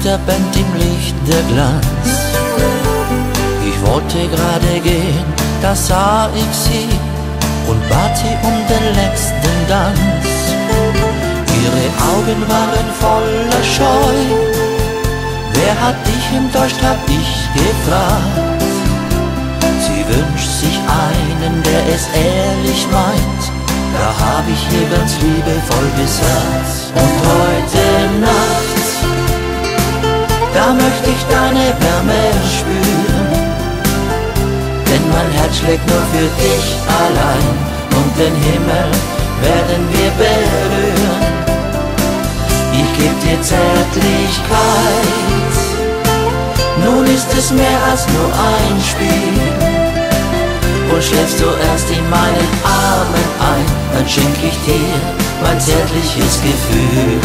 der Band im Licht der Glanz. Ich wollte gerade gehen, da sah ich sie und bat sie um den letzten Tanz. Ihre Augen waren voller Scheu. Wer hat dich enttäuscht, hab ich gefragt. Sie wünscht sich einen, der es ehrlich meint. Da hab ich ihr ganz liebevoll gesagt. Und heute Nacht, da möchte ich deine Wärme spüren. Denn mein Herz schlägt nur für dich allein. Und den Himmel werden wir berühren. Ich geb dir Zärtlichkeit. Nun ist es mehr als nur ein Spiel. Und schläfst du erst in meinen Armen ein, dann schenk ich dir mein zärtliches Gefühl.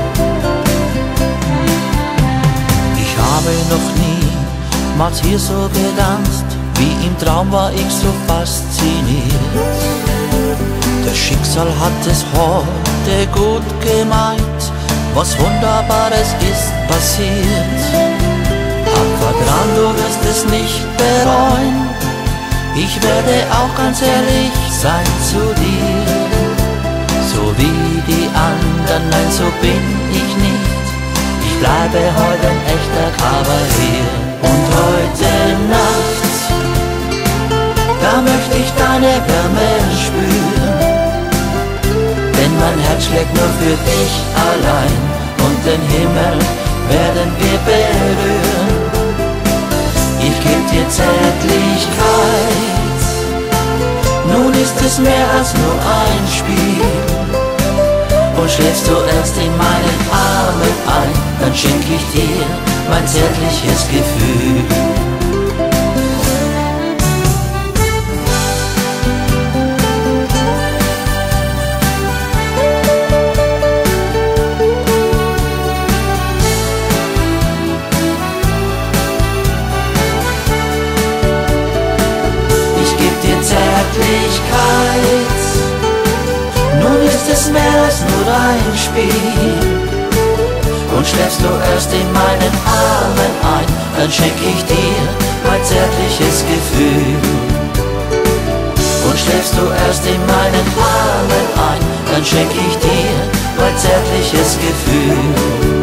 Ich habe noch niemals hier so getanzt, wie im Traum war ich so fasziniert. Das Schicksal hat es heute gut gemeint, was Wunderbares ist passiert. Hab Vertrauen, du wirst es nicht bereuen. Ich werde auch ganz ehrlich sein zu dir. So wie die anderen, nein, so bin ich nicht. Ich bleibe heute ein echter Kavalier. Und heute Nacht, da möchte ich deine Wärme spüren. Denn mein Herz schlägt nur für dich allein. Und den Himmel werden wir berühren. Ich geb dir Zärtlichkeit. Nun ist es mehr als nur ein Spiel. Und schläfst du erst in meinen Armen ein, dann schenk ich dir mein zärtliches Gefühl. Nun ist es mehr als nur ein Spiel. Und schläfst du erst in meinen Armen ein, dann schenk ich dir mein zärtliches Gefühl. Und schläfst du erst in meinen Armen ein, dann schenk ich dir mein zärtliches Gefühl.